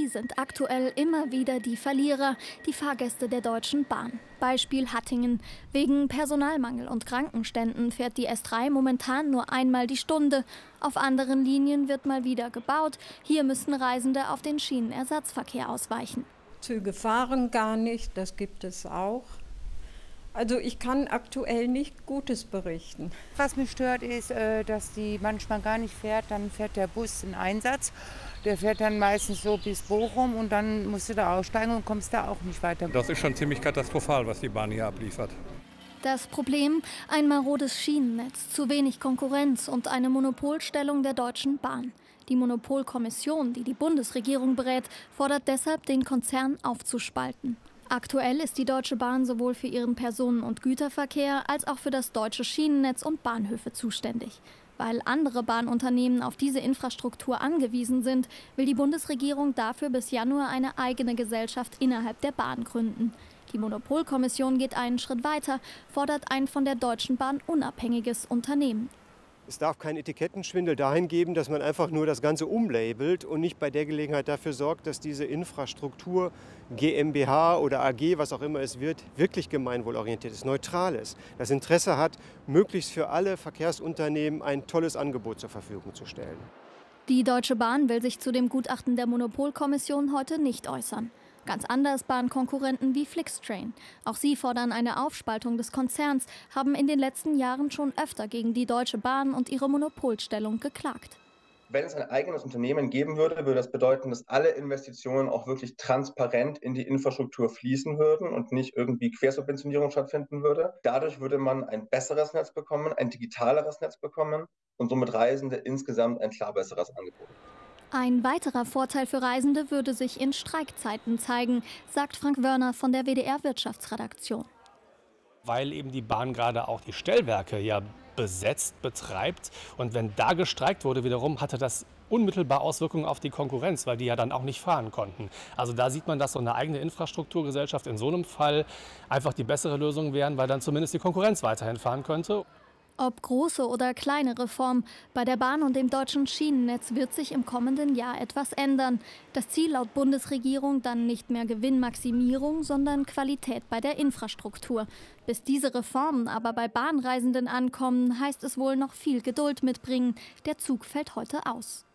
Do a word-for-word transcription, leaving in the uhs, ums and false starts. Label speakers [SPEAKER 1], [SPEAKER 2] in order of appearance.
[SPEAKER 1] sind aktuell immer wieder die Verlierer, die Fahrgäste der Deutschen Bahn. Beispiel Hattingen. Wegen Personalmangel und Krankenständen fährt die S drei momentan nur einmal die Stunde. Auf anderen Linien wird mal wieder gebaut. Hier müssen Reisende auf den Schienenersatzverkehr ausweichen.
[SPEAKER 2] Züge fahren gar nicht, das gibt es auch. Also ich kann aktuell nicht Gutes berichten.
[SPEAKER 3] Was mich stört, ist, dass die manchmal gar nicht fährt. Dann fährt der Bus in Einsatz. Der fährt dann meistens so bis Bochum und dann musst du da aussteigen und kommst da auch nicht weiter.
[SPEAKER 4] Das ist schon ziemlich katastrophal, was die Bahn hier abliefert.
[SPEAKER 1] Das Problem? Ein marodes Schienennetz, zu wenig Konkurrenz und eine Monopolstellung der Deutschen Bahn. Die Monopolkommission, die die Bundesregierung berät, fordert deshalb, den Konzern aufzuspalten. Aktuell ist die Deutsche Bahn sowohl für ihren Personen- und Güterverkehr als auch für das deutsche Schienennetz und Bahnhöfe zuständig. Weil andere Bahnunternehmen auf diese Infrastruktur angewiesen sind, will die Bundesregierung dafür bis Januar eine eigene Gesellschaft innerhalb der Bahn gründen. Die Monopolkommission geht einen Schritt weiter, fordert ein von der Deutschen Bahn unabhängiges Unternehmen.
[SPEAKER 5] Es darf keinen Etikettenschwindel dahin geben, dass man einfach nur das Ganze umlabelt und nicht bei der Gelegenheit dafür sorgt, dass diese Infrastruktur GmbH oder A G, was auch immer es wird, wirklich gemeinwohlorientiert ist, neutral ist. Das Interesse hat, möglichst für alle Verkehrsunternehmen ein tolles Angebot zur Verfügung zu stellen.
[SPEAKER 1] Die Deutsche Bahn will sich zu dem Gutachten der Monopolkommission heute nicht äußern. Ganz anders Bahnkonkurrenten wie Flixtrain. Auch sie fordern eine Aufspaltung des Konzerns, haben in den letzten Jahren schon öfter gegen die Deutsche Bahn und ihre Monopolstellung geklagt.
[SPEAKER 6] Wenn es ein eigenes Unternehmen geben würde, würde das bedeuten, dass alle Investitionen auch wirklich transparent in die Infrastruktur fließen würden und nicht irgendwie Quersubventionierung stattfinden würde. Dadurch würde man ein besseres Netz bekommen, ein digitaleres Netz bekommen und somit Reisende insgesamt ein klar besseres Angebot.
[SPEAKER 1] Ein weiterer Vorteil für Reisende würde sich in Streikzeiten zeigen, sagt Frank Wörner von der W D R-Wirtschaftsredaktion.
[SPEAKER 7] Weil eben die Bahn gerade auch die Stellwerke ja besetzt betreibt. Und wenn da gestreikt wurde wiederum, hatte das unmittelbar Auswirkungen auf die Konkurrenz, weil die ja dann auch nicht fahren konnten. Also da sieht man, dass so eine eigene Infrastrukturgesellschaft in so einem Fall einfach die bessere Lösung wären, weil dann zumindest die Konkurrenz weiterhin fahren könnte.
[SPEAKER 1] Ob große oder kleine Reform, bei der Bahn und dem deutschen Schienennetz wird sich im kommenden Jahr etwas ändern. Das Ziel laut Bundesregierung dann nicht mehr Gewinnmaximierung, sondern Qualität bei der Infrastruktur. Bis diese Reformen aber bei Bahnreisenden ankommen, heißt es wohl noch viel Geduld mitbringen. Der Zug fällt heute aus.